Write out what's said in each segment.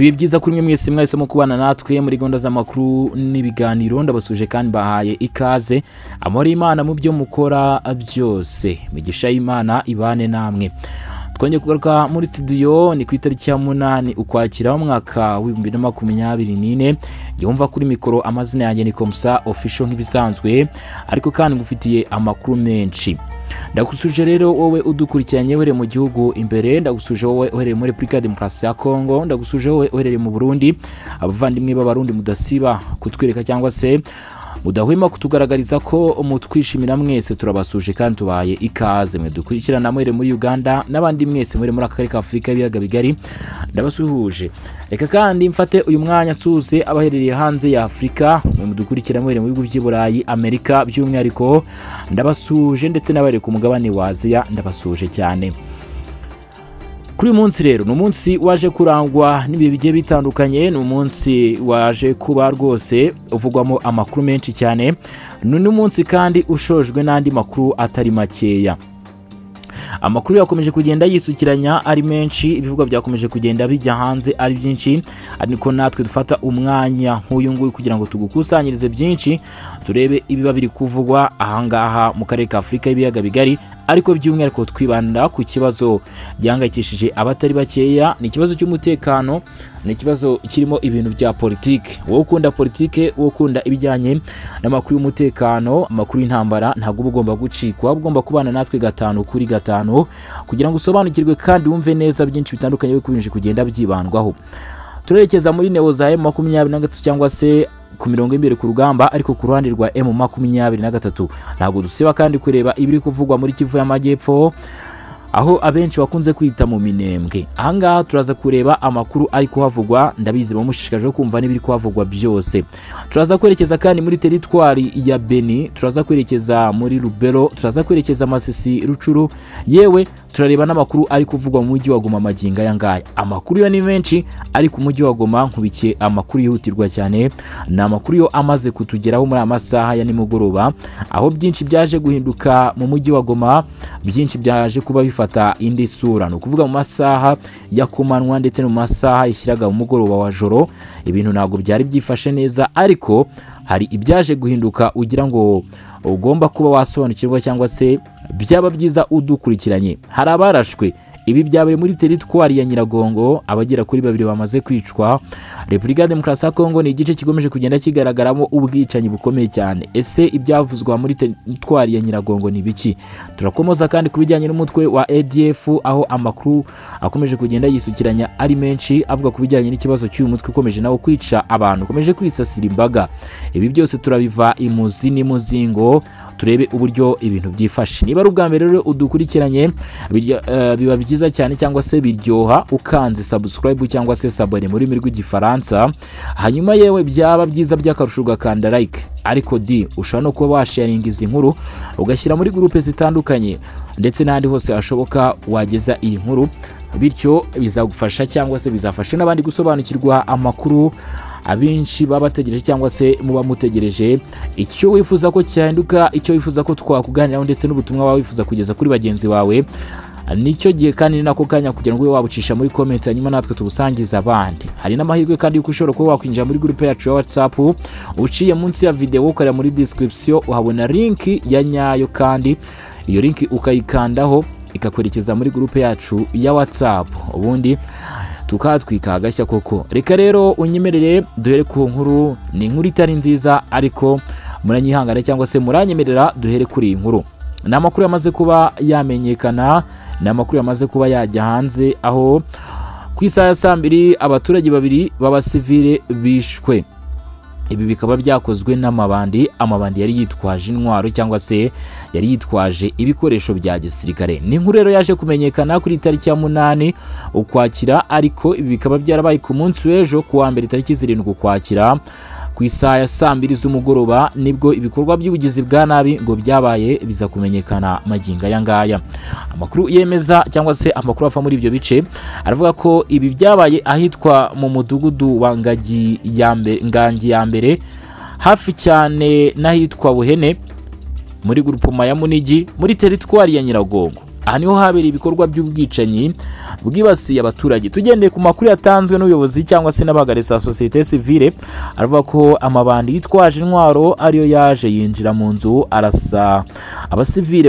Ibihe byiza kuri mwe mwese mwahisemo kubana natwe muri gahunda z'amakuru n'ibiganiro. Ndabasuje kandi bahaye ikaze. Amahoro y'Imana mu byo mukora byose, migisha y'Imana ibane namwe. Twongeye kugaruka muri studio ni ku itariki ya 8 Ukwakira mu mwaka wa 2024. Yumva kuri mikoro amazina yanjye ni Komsa official nk'ibisanzwe, ariko kandi ngufitiye amakuru menshi. Ndagusuje rero wowe udukurikiranye were mu gihugu imbere, ndagusuje wowe uhereye muri Republika Demokarasi ya Congo, ndagusuje wowe uhereye mu Burundi, abavandimwe b'abarundi mudasiba kutwereka cyangwa se udahwema kutugaragariza ko umutwishimira mwese. Turabasuje kandi tubaye ikaze. Mwe dukurikirana mwere muri Uganda n'abandi mwese muri akarere ka Afrika y'ibiyaga bigari, ndabasuhuje. Reka kandi mfate uyu mwanya tuze abaherereye hanze ya Afrika, mwe mudukurikira mwere mu bihugu by'i Burayi, Amerika by'umwihariko, ndabasuje, ndetse n'abari ku mugabane wa Aziya ndabasuje cyane. Kuri uyu munsi rero ni umunsi waje kurangwa n'ibihe bigiye bitandukanye, ni umunsi waje kuba rwose uvugwamo amakuru menshi cyane, ni umunsi kandi ushojwe n'andi makuru atari makeya. Amakuru yakomeje kugenda yisukiranya ari menshi, ibivuga byakomeje kugenda bijya hanze ari byinshi, ariko natwe dufata umwanya nk'uyu nguyu kugira ngo tugukusanyirize byinshi, turebe ibiba biri kuvugwa ahangaha mu karere ka Afrika y'ibiyaga bigari, ariko by'umwihariko twibanda ku kibazo gihangayikishije abatari bakeya. Ni ikibazo cy'umutekano, ni ikibazo kirimo ibintu bya politike. Wowe ukunda politike, wowe ukunda ibijyanye n'amakuru y'umutekano, amakuru y'intambara, ntabwo uba ugomba gucikwa, ugomba kubana natwe 5 kuri 5 kugira ngo usobanukirwe kandi wumve neza byinshi bitandukanye byo kugenda byibandwaho. Turerekeza muri neo za M23 cyangwa se ku mirongo imbere ku rugamba, ariko ku ruhande rwa M23 ntabwo dusiba kandi kureba ibiri kuvugwa muri Kivu y'Amajyepfo, aho abenshi bakunze kwita mu Minembwe. Ahangaha turaza kureba amakuru ari kuhavugwa, ndabizi bamushishikaje kumva n'ibiri kuhavugwa byose. Turaza kwerekeza kandi muri teritwari ya Beni, turaza kwerekeza muri Rubero, turaza kwerekeza Masisi, Rucuru, yewe turareba n'amakuru ari kuvugwa mu mujyi wa Goma maginga yangaya. Amakuru yo ni menshi, ari ku mujyi wa Goma nkubikiye amakuru yihutirwa cyane, na amakuru yo amaze kutugeraho muri amasaha ya nimugoroba, aho byinshi byaje guhinduka mu mujyi wa Goma, byinshi byaje kuba bifata indi sura. No kuvuga mu masaha ya kumanwa ndetse no mu masaha yishyiraga mu mugoroba wa joro, ibintu ntabwo byari byifashe neza, ariko hari ibyaje guhinduka ugira ngo ugomba kuba wasobanukirwa cyangwa se byaba byiza udukurikiranye. Hari abarashwe, ibi byabaye muri teritwari ya Nyiragongo, abagera kuri 2 bamaze kwicwa. Republika Demokarasi ya Congo ni igice kigomeje kugenda kigaragaramo ubwicanyi bukomeye cyane. Ese ibyavuzwa muri teritwari ya Nyiragongo ni biki? Turakomoza kandi kubijyanye n'umutwe wa ADF, aho amakuru akomeje kugenda yisukiranya ari menshi, avuga kubijyanye n'ikibazo cy'uyu mutwe ukomeje nawo kwica abantu, ukomeje kwisasira imbaga. Ibi byose turabiva imuzi n'imuzingo, turebe uburyo ibintu byifashe. Niba ari ubwa mbere rero udukurikiranye, biba byiza cyane cyangwa se biryoha ukanze subscribe cyangwa se sabone muri rurimi rw'igifaransa, hanyuma yewe byaba byiza by'akarusho ugakanda like, ariko ushobora no kuba washaringa izi nkuru ugashyira muri groupe zitandukanye, ndetse n'ahandi hose hashoboka wageza iyi nkuru, bityo bizagufasha cyangwa se bizafasha n'abandi gusobanukirwa amakuru abenshi baba bategereje cyangwa se muba mutegereje. Icyo wifuza ko cyahinduka, icyo wifuza ko twakuganiraho, ndetse n'ubutumwa wawe wifuza kugeza kuri bagenzi bawe, nicyo gihe kandi nako kanya kugira ngo wabucisha muri comment, hanyuma natwe tubusangiza abandi. Hari n'amahirwe kandi yuko ushobora kuba wakwinjira muri groupe yacu ya WhatsApp, uciye munsi ya video ukareba muri description uhabona link ya nyayo, kandi iyo link ukayikandaho ikakwerekeza muri groupe yacu ya WhatsApp, ubundi tukatwika agashya koko. Reka rero unyemerere duhere ku nkuru. Ni inkuru itari nziza, ariko muranyihangana cyangwa se muranyemerera duhere kuri iyi nkuru. Ni amakuru yamaze kuba yamenyekana, ni amakuru yamaze kuba yajya hanze, aho ku isaha ya 2 abaturage 2 b'abasivile bishwe. Ibi bikaba byakozwe n'amabandi yari yitwaje intwaro cyangwa se yari yitwaje ibikoresho bya gisirikare. Ni inkuru rero yaje kumenyekana kuri tariki ya 8 Ukwakira, ariko ibi bikaba byarabaye ku munsi w'ejo ku wa mbere tariki 7 Ukwakira ku isaha ya 2 z'umugoroba, nibwo ibikorwa by'ubugizi bwa nabi ngo byabaye biza kumenyekana maginga yangaya. Amakuru yemeza cyangwa se amakuru afa muri ibyo bice aravuga ko ibi byabaye ahitwa mu mudugudu wa Ngangi ya mbere, hafi cyane n'ahitwa Buhene muri grupoma ya Munigi muri teritwari ya Nyiragongo. aha niho habereye ibikorwa by'ubwicanyi bwibasiye abaturage. Tugendeye ku makuru yatanzwe n'ubuyobozi cyangwa se n'abagarisa societe civile, aravuga ko amabandi yitwaje intwaro ariyo yaje yinjira mu nzu arasa abasivile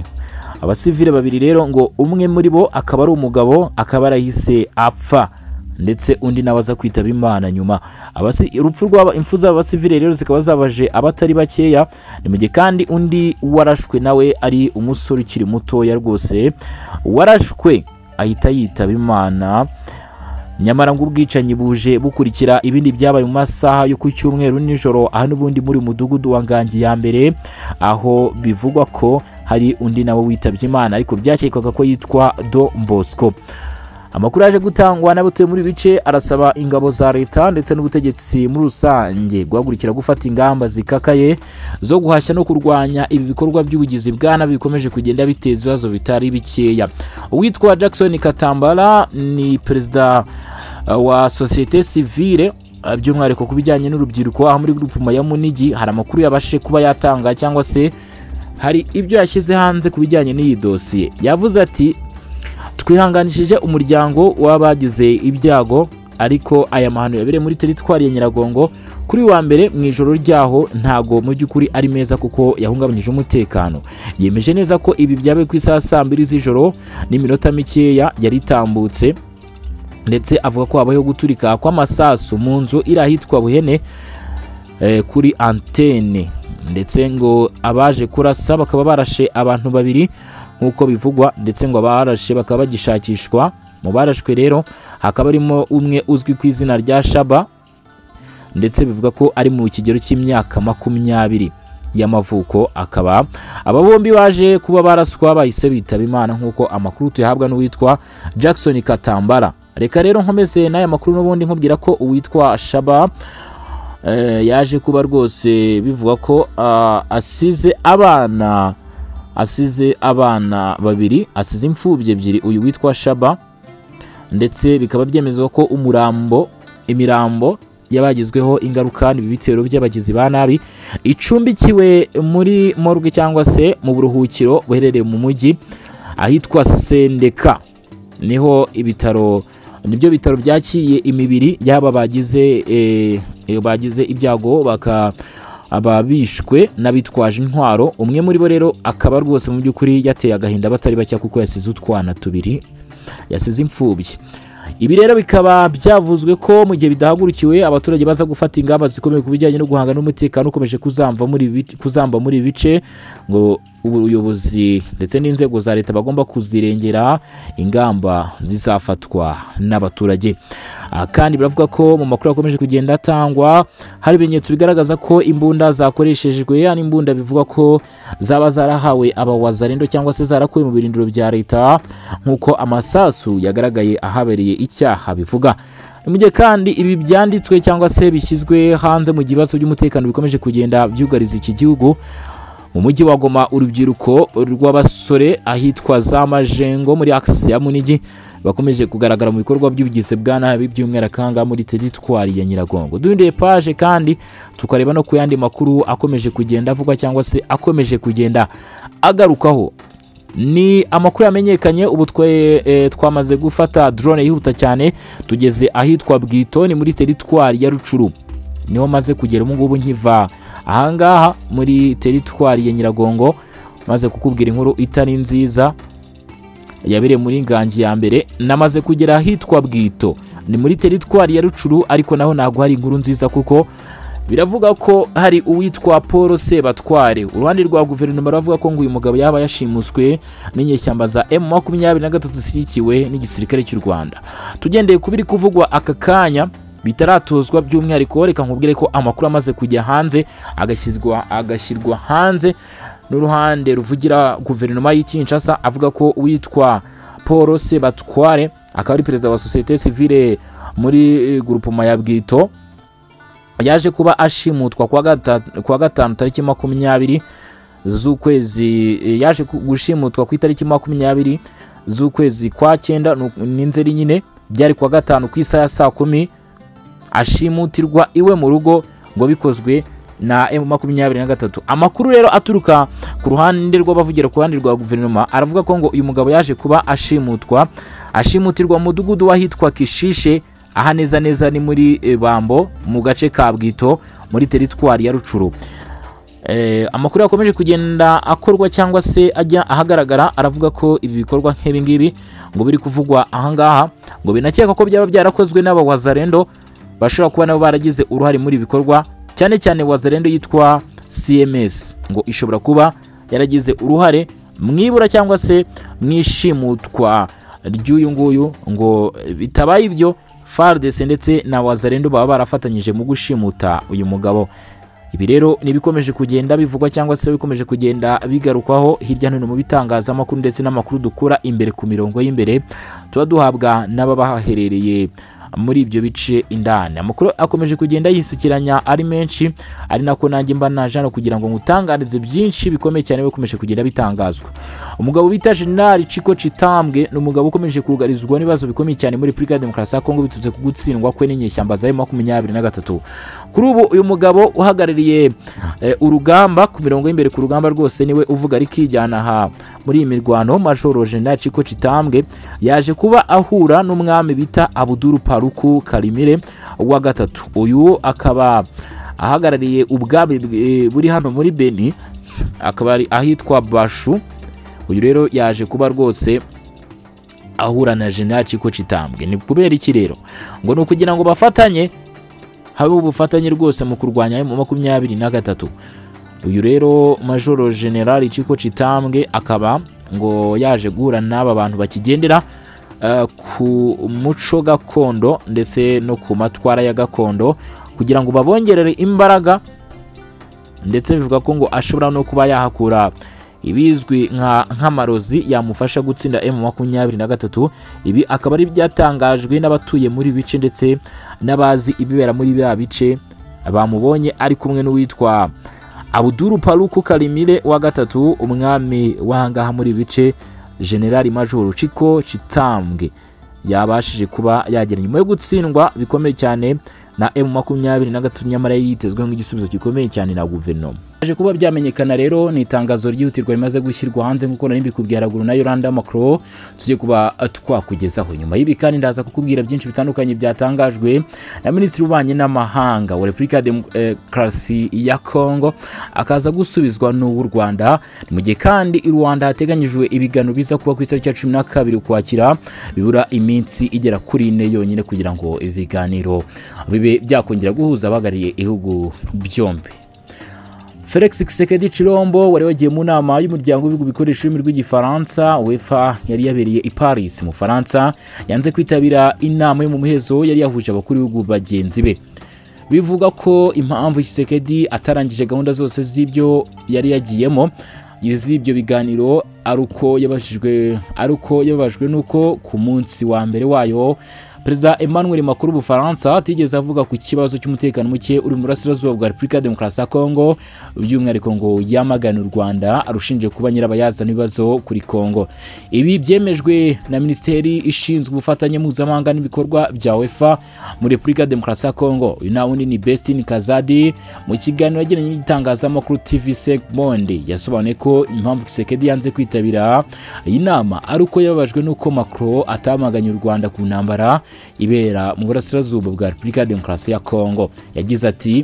babiri rero ngo umwe muri bo akaba ari umugabo, akaba arahise apfa ndetse undi nabaza kwitaba Imana nyuma. Urupfu impfu z'abasivile rero zikaba zabaje abatari bakeya, ni mu gihe kandi undi warashwe nawe ari umusore ukiri mutoya rwose, warashwe ahita yitaba Imana. Nyamara ngo ubwicanyi buje bukurikira ibindi byabaye mu masaha yo ku cyumweru nijoro, aha n'ubundi muri mudugudu wa Ngangi ya mbere, aho bivugwa ko hari undi nawe witabye Imana ariko byakekwaga ko yitwa Do Bosco. Amakuru yaje gutangwa n'abatuye muri bice arasaba ingabo za leta ndetse n'ubutegetsi muri rusange guhagurukira gufata ingamba zikakaye zo guhashya no kurwanya ibi bikorwa by'ubugizi bwa nabi bikomeje kugenda biteza ibibazo bitari bikeya. Uwitwa Jackson Katambala ni perezida wa societe civile, by'umwihariko ku bijyanye n'urubyiruko, aho muri groupe ya Munigi hari amakuru yabashe kuba yatanga cyangwa se hari ibyo yashyize hanze ku bijyanye n'iyi dosiye. Yavuze ati twihanganishije umuryango w'abagize ibyago, ariko aya mahano yabereye muri teritwari ya Nyiragongo kuri wa mbere mu ijoro ryaho ntago mu by'ukuri ari meza kuko yahungabanyije umutekano. Yemeje neza ko ibi byabaye ku isaha 2 z'ijoro n'iminota mikeya yari itambutse, ndetse avuga ko habayeho guturika kw'amasasu mu nzu irahitwa Buhene kuri antene, ndetse ngo abaje kurasa bakaba barashe abantu babiri nkuko bivugwa, ndetse ngo abarashe bakaba bagishakishwa. Mu barashwe rero hakaba arimo umwe uzwi ku izina rya Shaba, ndetse bivuga ko ari mu kigero cy'imyaka 20 y'amavuko. Akaba aba bombi baje kuba baraswa bahise bitaba Imana nkuko amakuru tuyahabwa n'uwitwa Jackson Katambala. Reka rero nkomeze n'aya makuru n'ubundi nkubwira ko uwitwa Shaba yaje kuba rwose bivuga ko asize abana babiri, asize imfubyi ebyiri uyu witwa Shaba, ndetse bikaba byemezwa ko imirambo yabagizweho ingaruka n'ibi bitero by'abagizi ba nabi icumbikiwe muri morgue cyangwa se mu buruhukiro buherereye mu mujyi ahitwa Sendeka. Niho nibyo bitaro byakiye imibiri yaba bagize ibyago ababishwe n'abitwaje intwaro. Umwe muri bo rero akaba rwose mu by'ukuri yateye agahinda batari bacya kuko yasize utwana tubiri, yasize imfubyi. Ibi rero bikaba byavuzwe ko mu gihe bidahagurukiwe abaturage baza gufata ingamba zikomeye ku bijyanye no guhangana n'umutekano ukomeje kuzamba muri bice, ngo ubuyobozi ndetse n'inzego za leta bagomba kuzirengera ingamba zizafatwa n'abaturage. Kandi biravuga ko mu makuru akomeje kugenda atangwa hari ibimenyetso bigaragaza ko imbunda zakoreshejwe, yani imbunda bivuga ko zaba zarahawe abawazarendo cyangwa se zarakuwe mu birindiro bya leta nkuko amasasu yagaragaye ahabereye icyaha bivuga. Mu gihe kandi ibi byanditswe cyangwa se bishyizwe hanze mu gibazo by'umutekano bikomeje kugenda byugariza iki gihugu, mu mujyi wa Goma urubyiruko rw'abasore ahitwa za Majengo muri axe ya Munigi bakomeje kugaragara mu bikorwa by'ubugizi bwa nabi by'umwerakanga muri teritwari ya Nyiragongo. Duhindeye page kandi tukareba no ku yandi makuru akomeje kugenda avuga cyangwa se akomeje kugenda agarukaho. Ni amakuru yamenyekanye ubu twamaze gufata drone yihuta cyane tugeze ahitwa Bwitoni muri teritwari ya Rucuru, niho maze kugera mu ngubu nkiva ahangaha muri teritwari ya Nyiragongo, maze kukubwira inkuru itari nziza yabere muri Ngangi ya mbere. Namaze kugera ahitwa Bwito, ni muri teritwari ya Rucuru, ariko naho ntago hari inkuru nziza kuko biravuga ko hari uwitwa Paul Sebatware. Uruhande rwa guverinoma ravuga ko ngo uyu mugabo yaba yashimuswe n'inyeshyamba za M23 zishyigikiwe n'igisirikare cy'u Rwanda. Tugendeye kubiri kuvugwa aka kanya bitaratozwa by'umwihariko, reka nkubwire ko amakuru amaze kujya hanze agashyirwa hanze n'uruhande ruvugira guverinoma y'Kinshasa, avuga ko uwitwa Paul Sebatware akaba ari perezida wa societe civile muri groupement ya Bwito yaje kuba ashimutwa kwa gatanu tariki 20 z'ukwezi, yaje gushimutwa ku itariki 20 z'ukwezi kwa 9 n'inzeri nyine byari kwa gatanu ku isaha ya 10 ashimutirwa iwe mu rugo, ngo bikozwe na M23. Amakuru rero aturuka ku ruhande rw'abavugira ku ruhande rwa guverinoma aravuga ko ngo uyu mugabo yaje kuba ashimutirwa mu mudugudu wahitwa Kishishe, aha neza ni muri Bambo mu gace ka Bwito muri teritwari ya Rucuru. Amakuru yakomeje kugenda akorwa cyangwa se ajya ahagaragara aravuga ko ibi bikorwa nk'ibi ngibi ngo biri kuvugwa ahangaha ngo binakeka ko byaba byarakozwe n'aba Wazalendo bashobora kuba nabo baragize uruhare muri bikorwa, cyane cyane Wazalendo yitwa CMS ngo ishobora kuba yaragize uruhare mwibura cyangwa se mwishimutwa ry'uyu nguyu. Ngo bitabaye ibyo FARDC ndetse na Wazalendo baba barafatanyije mu gushimuta uyu mugabo. Ibi rero nibikomeje kugenda bivugwa cyangwa se bikomeje kugenda bigarukwaho hirya no hino mu bitangazamakuru ndetse n'amakuru dukura imbere ku mirongo y'imbere tuba duhabwa n'ababaherereye muri ibyo bice indani. Amakuru akomeje kugenda yisukiranya ari menshi, ari nako nanjye mba naje kugira ngo ngutangarize byinshi bikomeye cyane bikomeje kugenda bitangazwa. Umugabo bita General Chiko Chitambwe ni umugabo ukomeje kugarizwa n'ibibazo bikomeye cyane muri Republika Demokarasi ya Kongo bitutse kugutsindwa kwe n'inyeshyamba za M23. Kuri ubu uyu mugabo uhagarariye urugamba ku mirongo y'imbere ku rugamba rwose niwe uvuga ari kijyana aha muri iyi mirwano. Major General Chiko Chitambwe yaje kuba ahura n'umwami bita Abuduru Paruku Karimire wa gatatu. Uyu akaba ahagarariye ubwami buri hano muri Beni, akaba ari ahitwa Bashu. Uyu rero yaje kuba rwose ahura na General Chiko Chitambwe. Ni kubera iki rero? Ngo no kugira ngo bafatanye, habe ubufatanye rwose mu kurwanya M23. Uyu rero Major General Chiko Chitambwe akaba ngo yaje guhura n'aba bantu bakigendera ku muco gakondo ndetse no ku matwara ya gakondo kugira ngo babongerere imbaraga, ndetse bivuga ko ngo ashobora no kuba yahakura ibizwi nk'amarozi yamufasha gutsinda M23. Ibi akaba ari byatangajwe n'abatuye muri bice ndetse n'abazi ibibera muri bya bice bamubonye ari kumwe n'uwitwa Abuduru Paruku Karimire wa gatatu, umwami wahangaha muri bice. General Major Chiko Chitambwe yabashije kuba yagera nyuma yo gutsindwa bikomeye cyane na M23, nyamara yitezwe nk'igisubizo gikomeye cyane na guverinoma. Aje kuba byamenyekana rero ni itangazo ry'utirwa rimaze gushyirwa hanze nk'uko nari mbikubwiye haraguru na Yolanda Macron tugiye kuba twakugezaho. Nyuma y'ibi kandi ndaza kukubwira byinshi bitandukanye byatangajwe na Minisitiri w'Ububanyi n'Amahanga wa Republika Demokarasi ya Kongo akaza gusubizwa n'u Rwanda, mu gihe kandi i Rwanda hateganyijwe ibiganiro biza kuba ku itariki ya 12 Ukwakira, bibura iminsi igera kuri 4 yonyine kugira ngo ibiganiro bibe byakongera guhuza abagariye ibihugu byombi. Felix Tshisekedi Chilombo wari wagiye mu nama y'umuryango w'ibihugu bikoresha ururimi rw'igifaransa UEFA yari yabereye i Paris mu Faransa, yanze kwitabira inama yo mu muhezo yari yahuje abakuru b'ibihugu bagenzi be. Bivuga ko impamvu Tshisekedi atarangije gahunda zose z'ibyo yari yagiyemo y'ibyo biganiro aruko yababajwe nuko ku munsi wa mbere wayo Perezida Emmanuel Macron w'Ubufaransa atigeze avuga ku kibazo cy'umutekano muke uri mu burasirazuba bwa Republika Demokarasi ya Kongo, by'umwihariko ngo yamagana u Rwanda arushinje kuba nyirabayazana ibibazo kuri Kongo. Ibi byemejwe na Minisiteri ishinzwe ubufatanye mpuzamahanga n'ibikorwa bya UEFA muri Republika Demokarasi ya Kongo. Uyu na wundi ni Bestine Kazadi mu kiganiro yagiranye n'itangazamakuru TV5 Monde yasobanuye ko impamvu Tshisekedi yanze kwitabira iyi nama ari uko yababajwe n'uko Macron atamaganye u Rwanda ku ntambara ibera mu burasirazuba bwa Republika Demokarasi ya Kongo. Yagize ati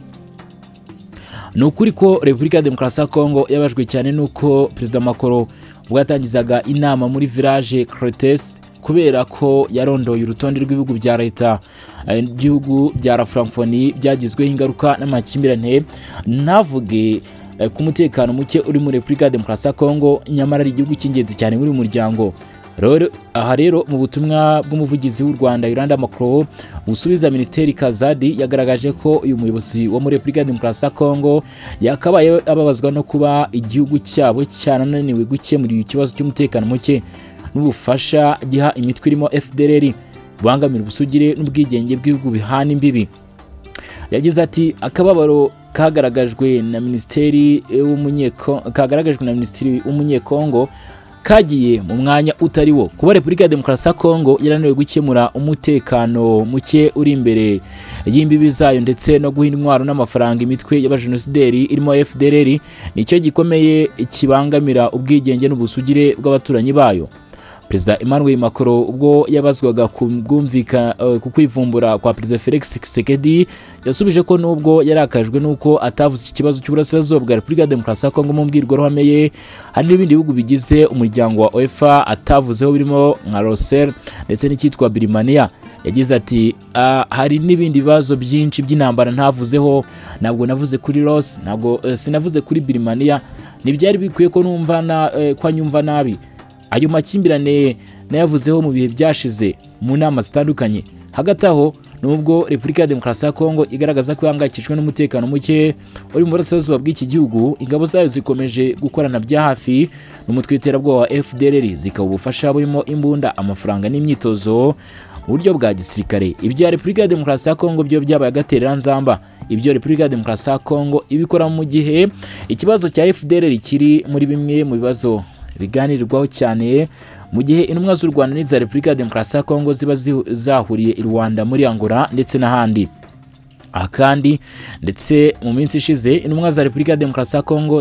nukuri ko Republika Demokarasi ya Kongo yabajwe cyane nuko Perezida Macron bwatangizaga inama muri village Cretes kubera ko yarondoye urutonde rw'ibihugu bya leta igihugu bya la Francophonie byagizweho ingaruka n'amakimbirane, navuge ku mutekano muke uri muri Republika Demokarasi ya Kongo, nyamara ari igihugu cy'ingenzi cyane muri muryango. Aha rero mu butumwa bw'umuvugizi w'u Rwanda Yolanda Macron usubiza Minisiteri Kazadi yagaragaje ko uyu muyobozi wo muri Republika Demokarasi ya Kongo yakabaye ababazwa no kuba igihugu cyabo cyananiwe gukemura ikibazo cy'umutekano muke n'ubufasha giha imitwe irimo FDLR bangamira ubusugire n'ubwigenge bw'ibihugu bihana imbibi. Yagize ati akababaro kagaragajwe na Minisitiri w'Umunyekongo kagiye mu mwanya utari wo. Kuba Repubulika ya Demokarasi ya Kongo yarananiwe gukemura umutekano muke uri imbere y'imbibi zayo ndetse no guha intwaro n'amafaranga imitwe y'abajenosideri irimo FDLR nicyo gikomeye kibangamira ubwigenge n'ubusugire bw'abaturanyi bayo. Perezida Emmanuel Macron ubwo yabazwaga ku kwivumbura kwa Perezida Felix Tshisekedi yasubije ko nubwo yarakajwe nuko atavuze ikibazo cy'uburasirazuba bwa Repubulika ya Demokarasi ya Kongo mu mbwirwaruhame ye, hari n'ibindi bihugu bigize umuryango wa UEFA atavuzeho birimo nka Rosel ndetse n'icyitwa Birimania. Yagize ati hari n'ibindi bibazo byinshi by'intambara ntavuzeho, ntabwo navuze kuri Rose, ntabwo sinavuze kuri Birimania, nibyari bikwiye ko kwa nyumva nabi. Ayo makimbirane nayavuzeho mu bihe byashize mu nama zitandukanye. Hagati aho nubwo Repubulika ya Demokarasi ya Kongo igaragaza ko ihangayikishijwe n'umutekano muke uri mu burasirazuba bw'iki gihugu, ingabo zayo zikomeje gukorana bya hafi n'umutwe w'iterabwoba wa FDLR zikaba ubufasha burimo imbunda, amafaranga n'imyitozo mu buryo bwa gisirikare. Ibya Repubulika ya Demokarasi ya Kongo byo byabaye agatereranzamba. Ibyo Repubulika ya Demokarasi ya Kongo ibikora mu gihe ikibazo cya FDLR kiri muri bimwe mu bibazo biganirwaho cyane, mu gihe intumwa z'u Rwanda n'iza Repubulika ya Demokarasi ya Kongo ziba zahuriye i Rwanda, muri Angola ndetse n'ahandi. Aha kandi ndetse mu minsi ishize intumwa za Repubulika ya Demokarasi ya Kongo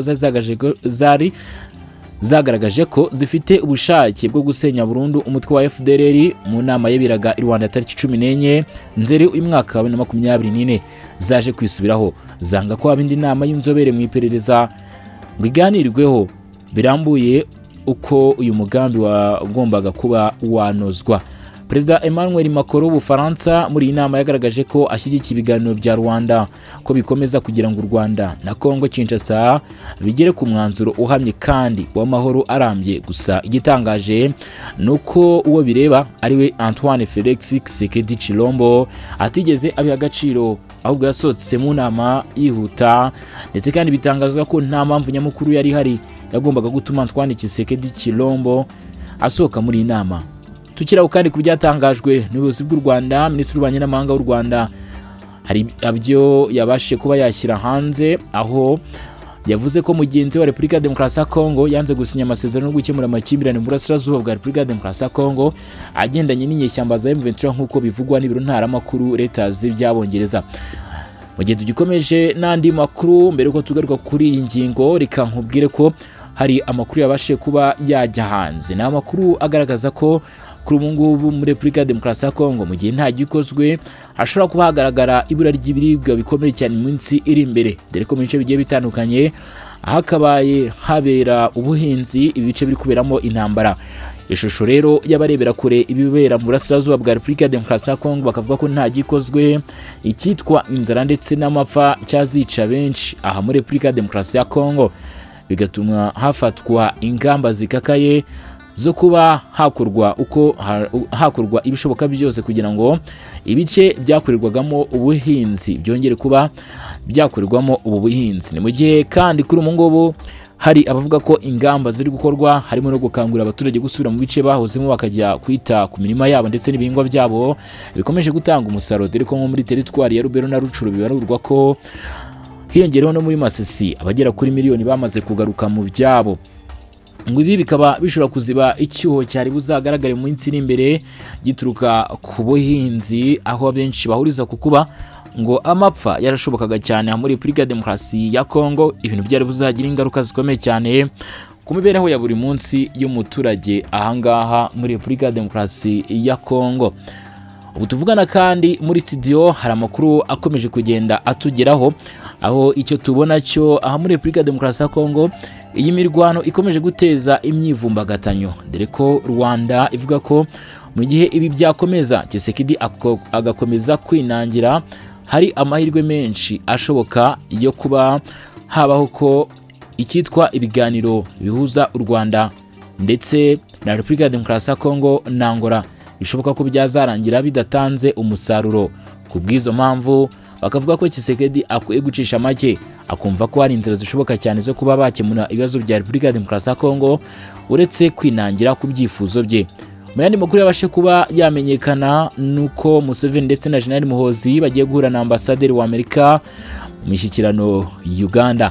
zagaragaje ko zifite ubushake bwo gusenya burundu umutwe wa FDLR mu nama yabiraga i Rwanda tariki 14 Nzeri umwaka wa 2024. Zaje kwisubiraho zanga ko abindi nama y'inzobere mu iperereza ngo iganirweho birambuye uko uyu mugambi wagombaga kuba wanozwa. Perezida Emmanuel Macron w'Ubufaransa muri iyi nama yagaragaje ko ashyigikiye ibiganiro bya Rwanda ko bikomeza kugira ngo u Rwanda na Congo Kinshasa bigere ku mwanzuro uhamye kandi w'amahoro arambye. Gusa igitangaje nuko uwo bireba ariwe Antoine Felix Tshisekedi Chilombo atigeze abiha agaciro, ahubwo yasohotse mu nama yihuta, ndetse kandi bitangazwa ko nta mpamvu nyamukuru yari hari yagombaga gutuma Antoine Tshisekedi Chilombo asohoka muri inama. Tukiraho kandi ku byatangajwe n'ubuyobozi bw'u Rwanda, Minisitiri w'Ububanyi n'Amahanga w'u Rwanda hari abyo yabashe kuba yashyira hanze, aho yavuze ko mugenzi wa Repubulika ya Demokarasi ya Kongo yanze gusinya amasezerano yo gukemura amakimbirane mu burasirazuba bwa Repubulika ya Demokarasi ya Kongo agendanye n'inyeshyamba za M23 nk'uko bivugwa n'ibiro ntaramakuru leta z'ibyabongereza. Mu gihe tugikomeje n'andi makuru, mbere yuko tugaruka kuri iyi ngingo, reka nkubwire ko hari amakuru yabashe kuba yajya hanze. Ni amakuru agaragaza ko kuri ubu ngubu muri Repubulika ya Demokarasi ya Kongo mu gihe nta gikozwe hashobora kuba hagaragara ibura ry'ibiribwa bikomeye cyane mu minsi iri imbere, dore ko mu bice bigiye bitandukanye hakabaye habera ubuhinzi, ibice biri kuberamo intambara. Ishusho rero y'abarebera kure ibibera mu burasirazuba bwa Repubulika ya Demokarasi ya Kongo bakavuga ko nta gikozwe, icyitwa inzara ndetse n'amapfa cyazica benshi aha muri Repubulika ya Demokarasi ya Kongo, bigatuma hafatwa ingamba zikakaye zo kuba hakorwa ibishoboka byose kugira ngo ibice byakorerwagamo ubuhinzi byongere kuba byakorerwamo ubu buhinzi. Ni mu gihe kandi kuri ubu ngubu hari abavuga ko ingamba ziri gukorwa harimo no gukangurira abaturage gusubira mu bice bahozemo bakajya kwita ku mirima yabo ndetse n'ibihingwa byabo bikomeje gutanga umusaruro, dore ko nko muri teritwari ya Rubero na Rucuru bibarurwa ko hiyongereho no muri Masisi abagera kuri miliyoni bamaze kugaruka mu byabo. Ngo ibi bikaba bishobora kuziba icyuho cyari buzagaragare mu minsi iri imbere gituruka ku buhinzi, aho abenshi bahuriza ku kuba ngo amapfa yarashobokaga cyane muri Repubulika ya Demokarasi ya Kongo, ibintu byari buzagira ingaruka zikomeye cyane ku mibereho ya buri munsi y'umuturage ahangaha muri Repubulika ya Demokarasi ya Kongo. Ubu tuvugana kandi muri studio hari amakuru akomeje kugenda atugeraho, aho icyo tubona cyo aha muri Repubulika ya Demokarasi ya Kongo iyi mirwano ikomeje guteza imyivumbagatanyo, dore ko Rwanda ivuga ko mu gihe ibi byakomeza Tshisekedi agakomeza kwinangira, hari amahirwe menshi ashoboka yo kuba habaho ko icyitwa ibiganiro bihuza u Rwanda ndetse na Repubulika ya Demokarasi ya Kongo na Angola bishoboka ko byazarangira bidatanze umusaruro. Ku bw'izo mpamvu bakavuga ko Tshisekedi akwiye gucisha make, akumva ko hari inzira zishoboka cyane zo kuba bakemura ibibazo bya Repubulika ya Demokarasi ya Kongo uretse kwinangira ku byifuzo bye. Mu yandi makuru yabashe kuba yamenyekana nuko Museveni ndetse na General Muhozi bagiye guhura na ambasaderi wa Amerika mu mishyikirano Uganda.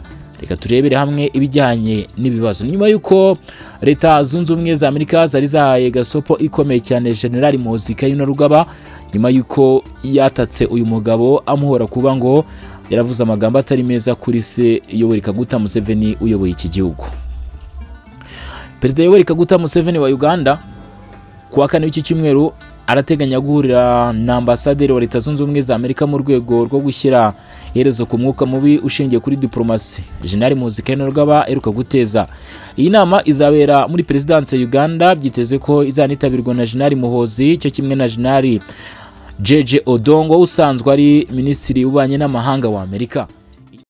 reka turebere hamwe ibijyanye n'ibibazo. Nyuma yuko leta zunze ubumwe za Amerika zari zahaye gasopo ikomeye cyane General Muhoozi Kainerugaba nyuma yuko yatatse uyu mugabo amuhora kuba ngo yaravuze amagambo atari meza kuri se Yoweri Kaguta Museveni uyoboye iki gihugu. Perezida Yoweri Kaguta Museveni wa Uganda kuwa kane w'iki cyumweru arateganya guhurira na ambasaderi wa leta zunze ubumwe za Amerika mu rwego rwo gushyira iherezo ku mwuka mubi ushingiye kuri diplomasi General Muhoozi Kainerugaba eruka guteza. Iyi nama izabera muri Presidence ya Uganda, byitezwe ko izanitabirwa na General Muhoozi cyo kimwe na General Jeje Odongo usanzwe ari minisitiri w'ububanyi n'amahanga wa Amerika.